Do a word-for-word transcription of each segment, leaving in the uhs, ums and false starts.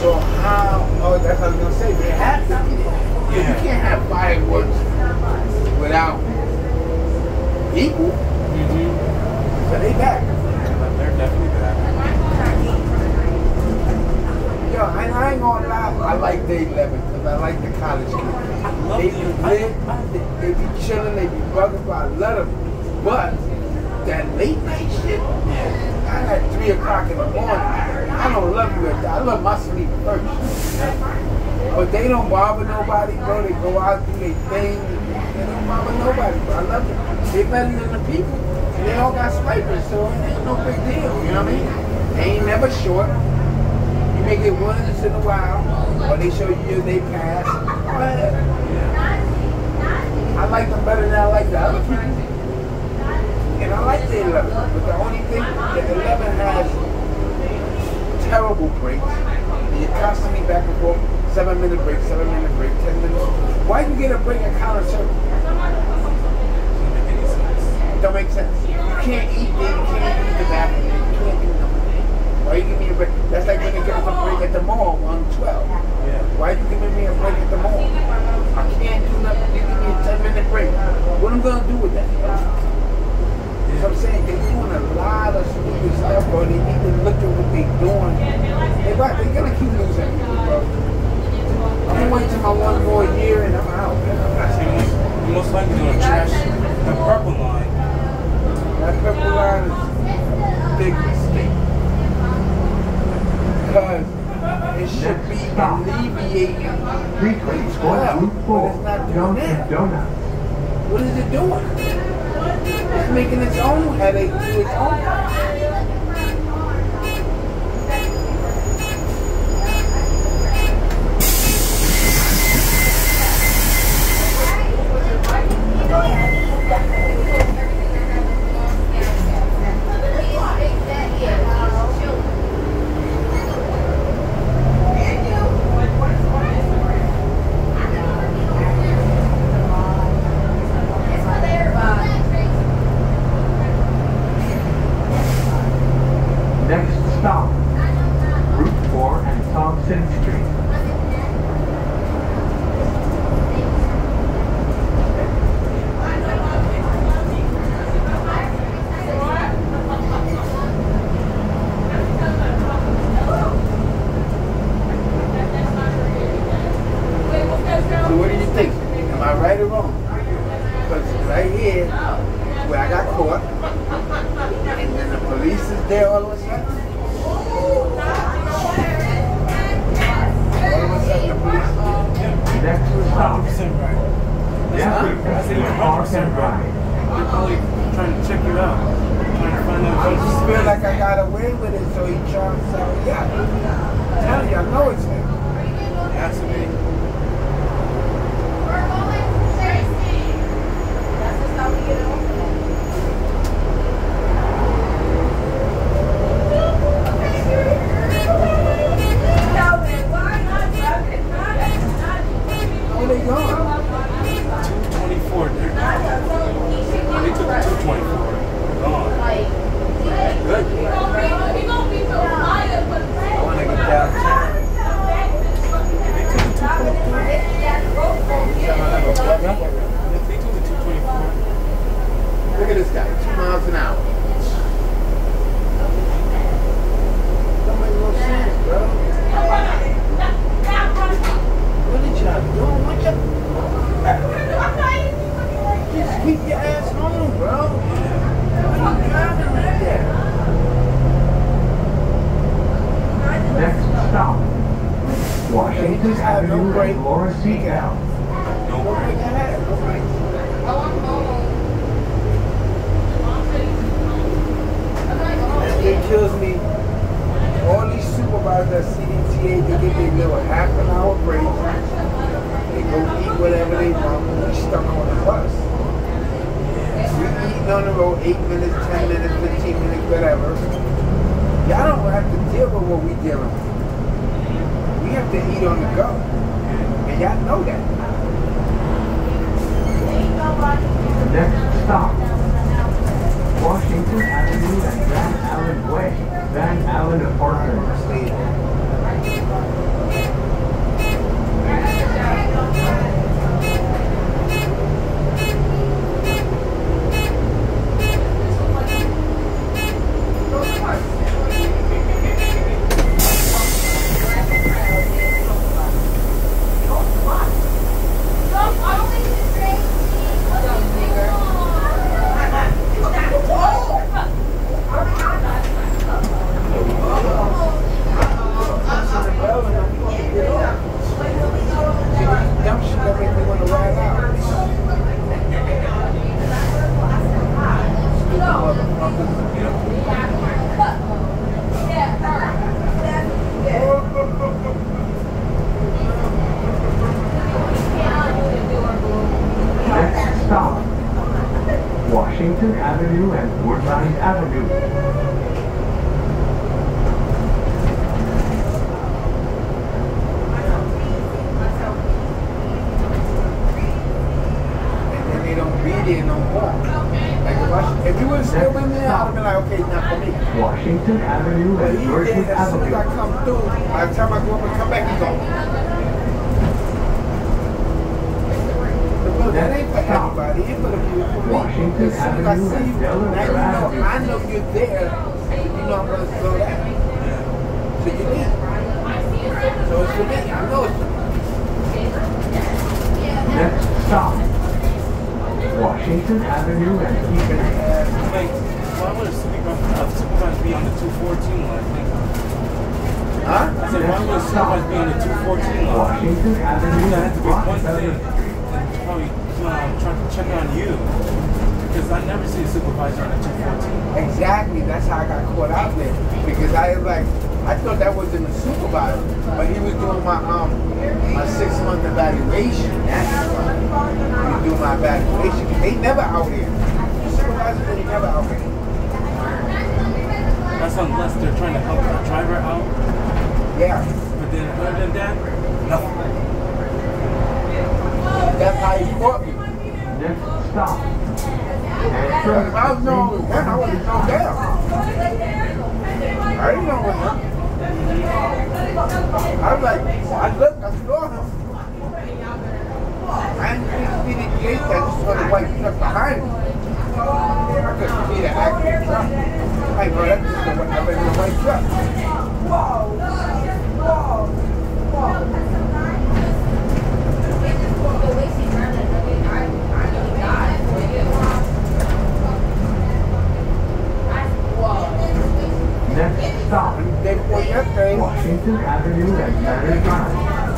So how, oh, that's what I was going to say, they have to be there. Yeah. You can't have fireworks without people. Mm-hmm. So they back. They're definitely back. Yo, I, I ain't gonna lie, I like day eleven because I like the college kids. They be lit, they, they be chilling, they be bugging, but I love them. But that late night shit, I at three o'clock in the morning, I don't love you at that. I love my sleep first. But they don't bother nobody, bro. They go out, do their thing. They don't bother nobody, bro. I love them. They better than the people. And they all got swipers, so it ain't no big deal. You know what I mean? They ain't never short. You may get once in a while, or they show you your day pass. Go ahead. I like them better than I like the other people. And I like the eleven. But the only thing, the eleven has terrible breaks. And you're constantly back and forth. Seven minute break, seven minute break, ten minutes. Why you get a break at counter circle? It don't make sense. You can't eat there, you can't eat the bathroom, you can't do nothing. Why you give me a break? That's like when they give us a break at the mall on twelve. Yeah. Why you giving me a break at the mall? I can't do nothing. You give me a ten minute break. What am I gonna do with that? You know what I'm saying? They're doing a lot of stupid stuff, bro. They need to look at what they're doing. They right, they're gonna keep losing people, bro. I'm gonna wait till my one more year and I'm out. You most likely gonna trash the purple line. That purple line is a big mistake. Because it should be alleviating Frequency squad Route four, Dunkin' Donuts. What is it doing? It's making its own headache to its own. Next stop, Route four and Thompson Street. So what do you think? Am I right or wrong? Because right here, where I got caught, and then the police is there all of a sudden. All of a sudden the police is there. Next stop, one hundred percent right. Jeffrey I think you're one hundred percent right. They're probably trying to check you out. Trying to find out I if just you feel like I got away with it, so he trying to sell me out. I'm telling you, I know it's him. It has to be. Where they going? two twenty-four. They're gone. They took the two twenty-four. Gone. Good. I want to get downtown. They took the two twenty-four. They took the two twenty-four. Look at this guy, two miles an hour. Don't make no sense, bro. What did y'all doing? What y'all? Just keep your ass home, bro. Why are you driving like that? Next stop, Washington Avenue break. and Laura Seagal. No Go break. break that ass. Go break. It kills me. All these supervisors at C D T A, they get their little half an hour break. They go eat whatever they want when they're stuck on the bus. We eating on the road eight minutes, ten minutes, fifteen minutes, whatever. Y'all don't have to deal with what we dealing with. We have to eat on the go. And y'all know that. Next stop, Washington Avenue and Van Allen Way, Van Allen Apartments. Stay there. there no more. Like if, I, if you would have still with me, I would have been like, okay, not for me. Washington Avenue But and he Georgia did, as soon as I Avenue. come through, by the time I go up and come back, he's gone. Look, that ain't for everybody. It's for the people for me. Washington As soon as I Avenue see and you, now Delaware you know, Avenue. I know you're there. You know I'm going to slow down. So you need. So it's for me. I know it's for me. Next stop, Washington Avenue and Eagan. Like, why would a supervisor, uh, supervisor be on the two fourteen line? I think. Huh? I said, why would a supervisor be on the two fourteen line? Washington Avenue That had and to be one Rockefeller thing. Street. And probably um, trying to check on you. Because I never see a supervisor on the two fourteen. Exactly. That's how I got caught out there. Because I was like, I thought that wasn't a supervisor, but he was doing my um my six month evaluation. That's why. He was doing my evaluation. They never out here. The supervisors, they never out here. That's unless they're trying to help the driver out. Yeah. But then other than that, nothing. That's how he caught me. Next stop, Because if I was knowing him, I would have known down. I didn't know him. I was like, I looked, I saw him. I didn't see the gate, I just saw the white truck behind me. I couldn't see the actual truck. I know that's just the, I mean, the white truck. next stop, And the day before yesterday, Washington Avenue and Manor Drive.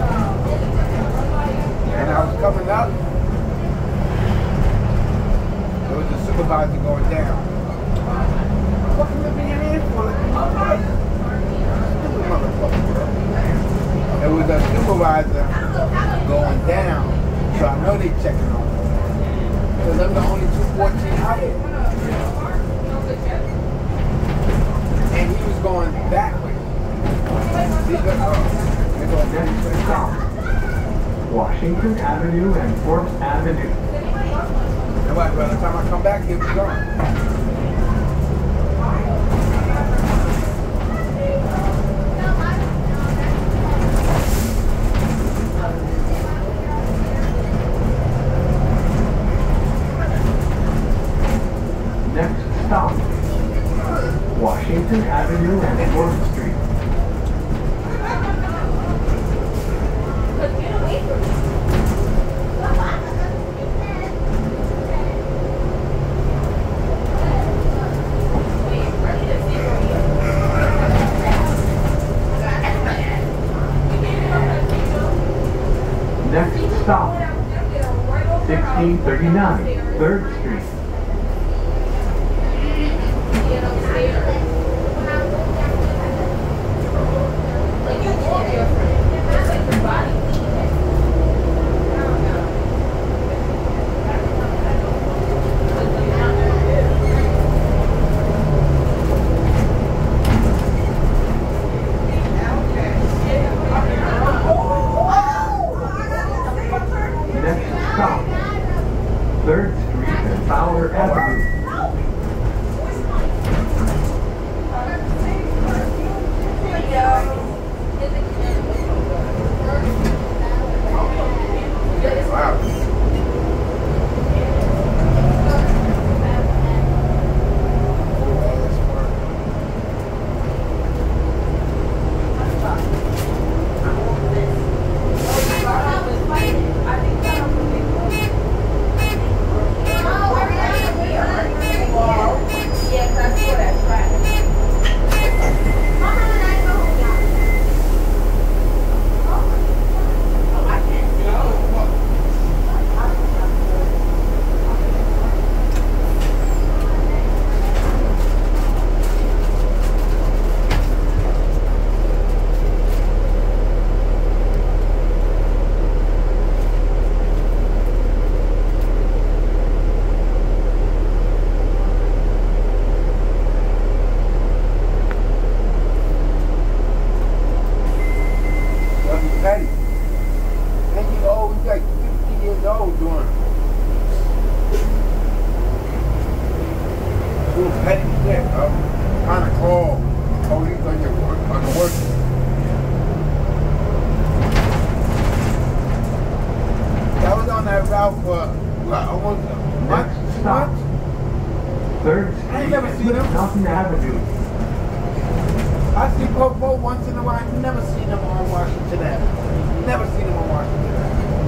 and I was coming up, there was a supervisor going down. What can let me in here for? Like, stupid motherfucker. There was a supervisor going down, so I know they checking on me. Because I'm the only two fourteen out here. And he was going that way. These are, oh, they're going Next that way. stop, Washington Avenue and Fourth Avenue. And what, by the time I come back, he'll be gone. Next stop, Washington Avenue and Fourth Street. Next stop, sixteen thirty-nine, Third Street. Next stop, Third Street and Fowler Avenue. Wow. Petty. And you old, you like fifty years old doing it. almost a month, Next two stop. months. Third I ain't Street never and seen him. Mountain Avenue. I see Popo once in a while. I've never seen him on Washington Avenue. Never seen him on Washington Avenue.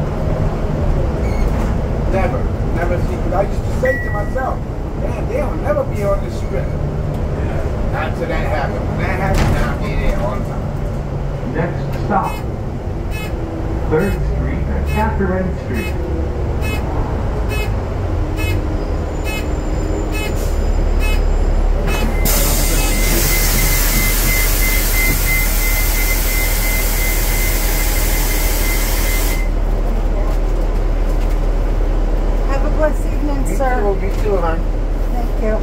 Never. Never seen him. I used to say to myself, damn, they'll never be on the strip. Not until that happened. When that happened, now I'm there all the time. Next stop. Third Street and Catherine Street. Have a blessed evening, Me sir. too, me too, hon. Thank you.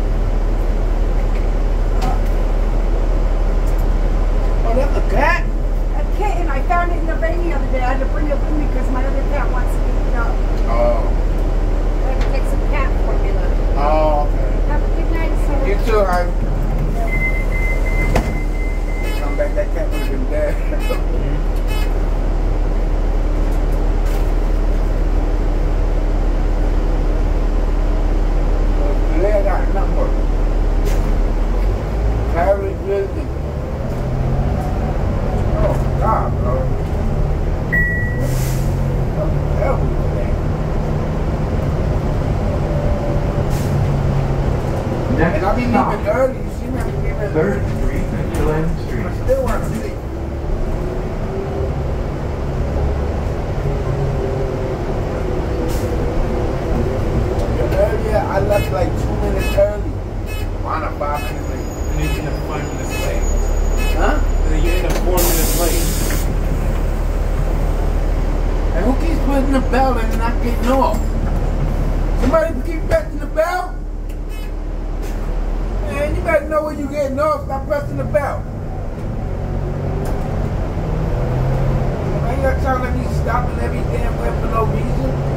Oh, that's a cat? A kitten, I found it in the rain the other day. I had to bring it with me because my other cat wants to eat it up. Oh. I had to take some cat formula. Oh, okay. Have a good night, sir. You too, hon. Come back, that cat would have been dead. Today I got a number. Paris Disney. Oh, God, bro. Something terrible today. Next And I be leaving stop. early. You see me? I be leaving Third early. Street and Glen I Street. still want to sleep. Earlier, I left like two minutes early. One or five minutes late. And then you end up five minutes late. Huh? And then you end up four minutes late. And who keeps pressing the bell and not getting off? Somebody keep pressing the bell? Man, you better know when you're getting off. Stop pressing the bell. Man, you got time to be stopping every damn way for no reason.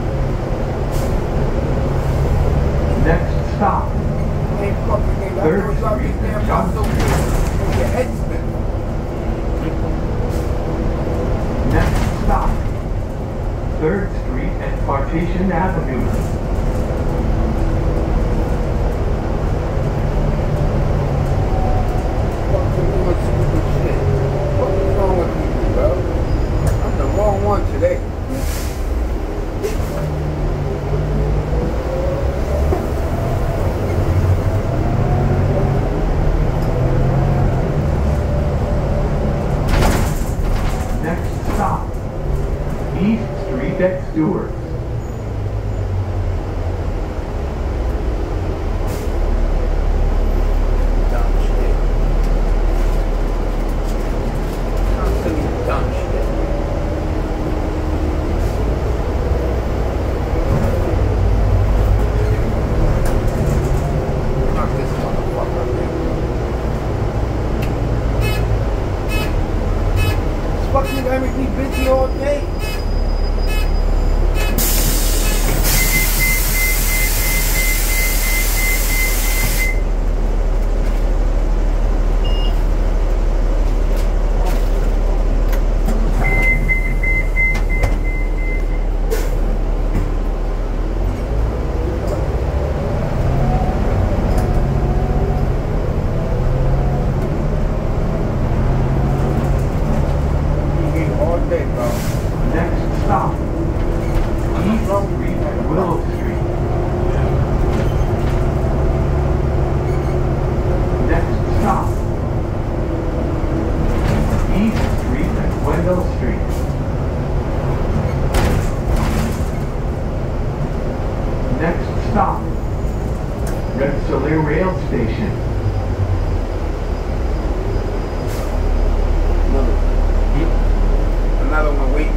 Next stop. Ain't fucking nigga. I Third know y'all Street get damn and bus so John quick. Make your head spin. Next stop. Third Street and Partition Avenue. Fucking doing stupid shit. What is wrong with people, bro? I'm the wrong one today. Next stop. East Street at Stewart's. Dumb shit. Constantly dumb shit. Fuck this motherfucker, man. This fucking guy make me busy all day. You need all day, bro. Next stop. East Street and Willow Street. Next stop. East Street and Wendell Street. Next stop. Rensselaer Rail Station. Another one. Another one waiting.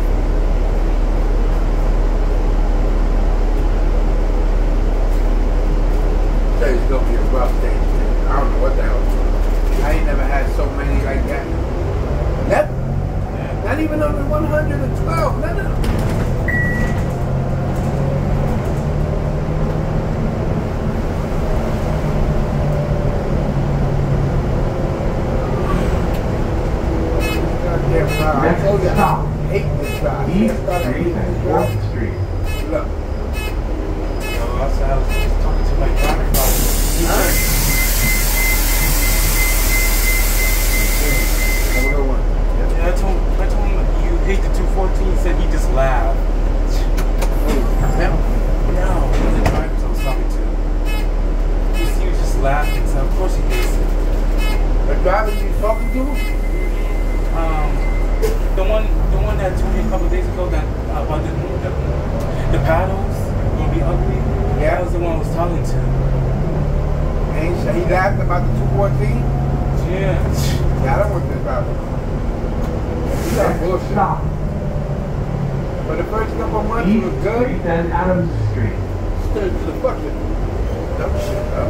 Today's gonna be a rough day. Man. I don't know what the hell. I ain't never had so many like that. Never. Not even on the one hundred twelve. None of them. Goddamn car. I Next told you I stop. hate this guy. East I started Street hating and this fourth guy. Street. Look. I said I was just talking to my driver about it. He Huh? said, Number one. yeah, I told, I told him you hate the two fourteen. He said he just laughed. Him? No, one of the drivers I was talking to. He, he was just laughing. So of course he is. The driver you talking to? Um, the one, the one that told me a couple days ago that uh, about the, the the paddles gonna be ugly. Yeah. That was the one I was talking to. And he said he laughed about the two fourteen? Yeah. Yeah, I don't want this driver. You got bullshit. Stop. But the first couple of months East was good. Street and Adams Street. Stood to the fucking dumb shit up.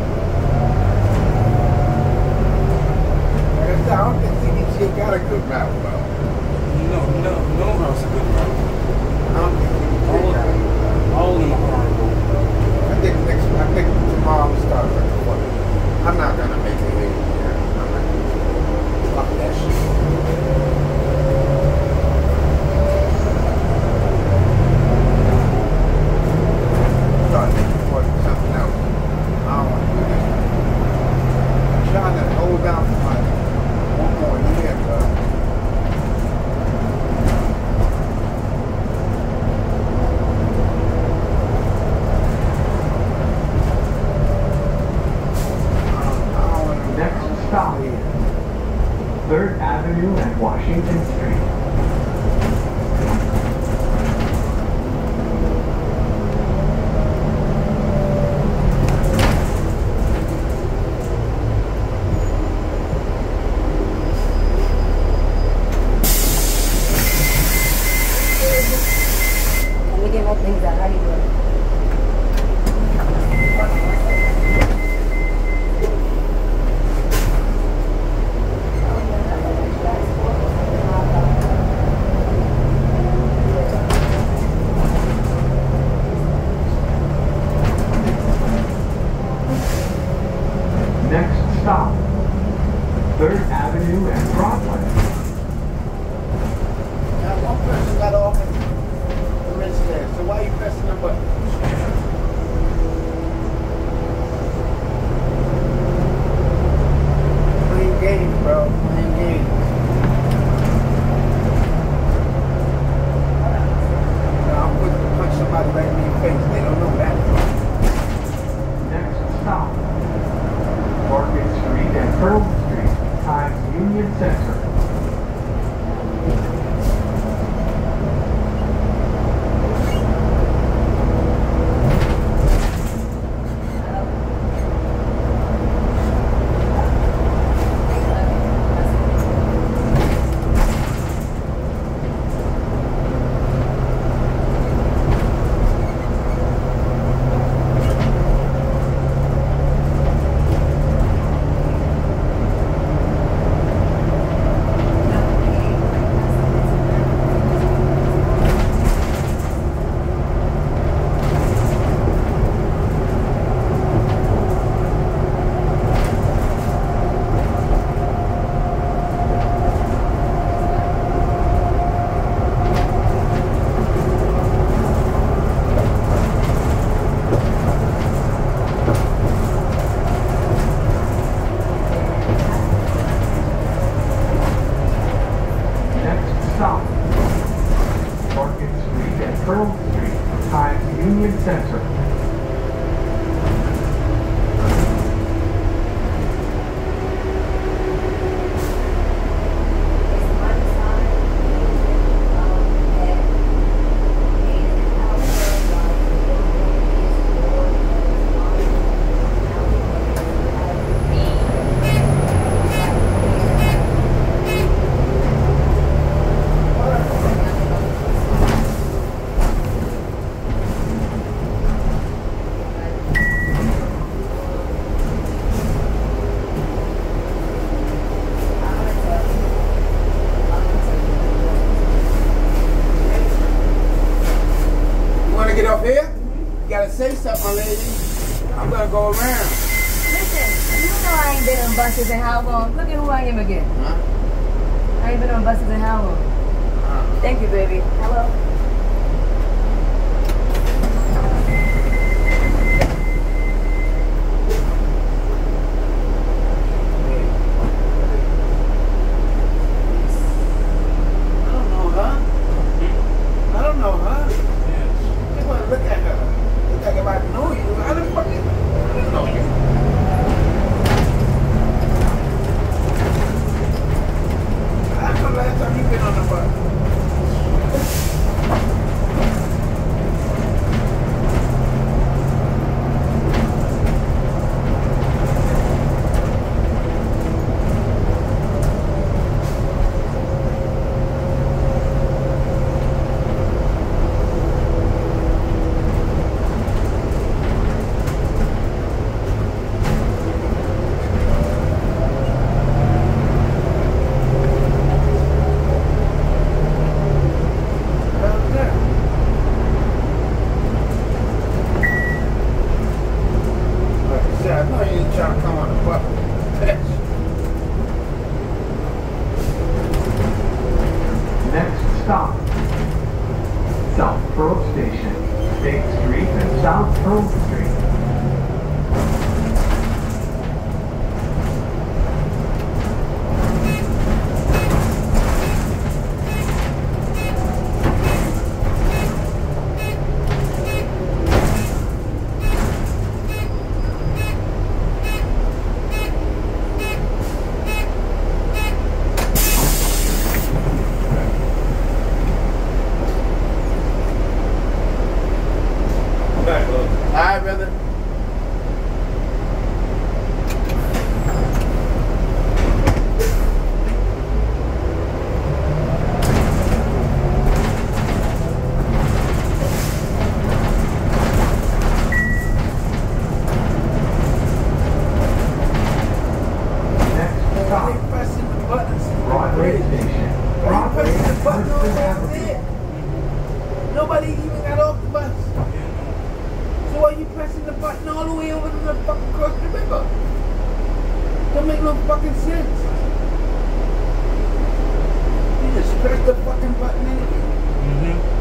Like I said, I don't think C D C got a good route, bro. No, no, no route's a good route. I don't think C D C All of got a them, good route. all of them are horrible. I think next, I think tomorrow we start like a fucking. I'm not gonna make it here. I'm not. Fuck that shit. Start thinking for something else. I don't want to do this. I'm trying to hold down for my one more year, bro. Next stop, Third Avenue and Washington Street. Let me get my things out. How you doing? Next stop, Third Avenue and Broadway. Now, one person got off and the rest there. So why are you pressing the button? Playing games, bro. Playing games. Now, I'm quick to punch somebody right in the face. They don't know that. Next stop, Market Street and Pearl Street, Times Union Center. Next stop, Market Street and Pearl Street, Times Union Center. You want to get up here? You gotta say something, my lady. I'm gonna go around. Listen, you know I ain't been on buses in how long? Look at who I am again. Huh? I ain't been on buses in how long? Uh, Thank you, baby. Hello? stop. South Pearl Station, State Street and South Pearl Street. Back, look. All right, brother. Next Why you stop, pressing the buttons? Broadway Station. Why you Broadway pressing the button all Hudson the way over Avenue. there? Nobody even got off the bus. So why you pressing the button all the way over to the fucking across the river? Don't make no fucking sense. You just press the fucking button anyway. Mm-hmm.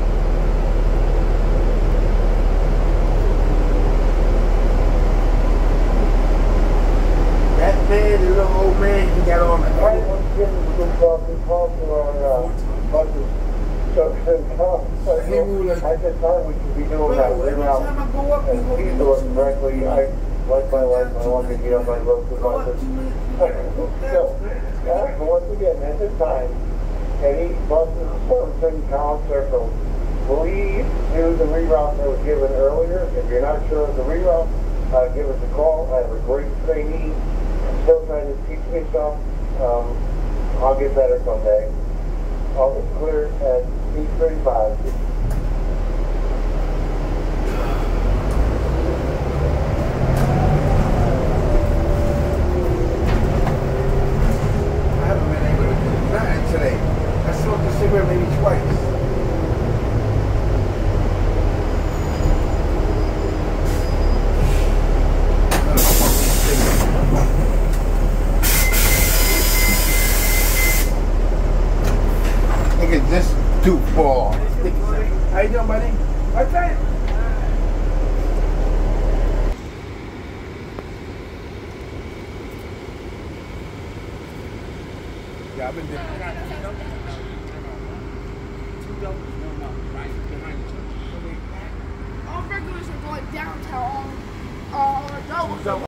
That man, the little old man, he got on the I was getting good coffee, coffee on uh, buses. So, so, He moved like- I just thought we should be doing Bro, that. every Right now. time I go up, you And go he's get doing some- correctly. I like my life. I want to get on my road to Go up buses. two minutes. So, uh, once again, at this time, any buses servicing College Circle, please do the reroute that was given earlier. If you're not sure of the reroute, uh, give us a call. I have a great trainee. I'm still trying to teach myself. Um, I'll get better someday. All is clear at eight thirty-five. I haven't been able to do nothing today. I smoked a cigarette maybe twice. I'm gonna smoke these cigarettes. Nigga, just goofball. How you doing, buddy? What's that? Yeah, I've been doing All regulars are going downtown. All, all adults.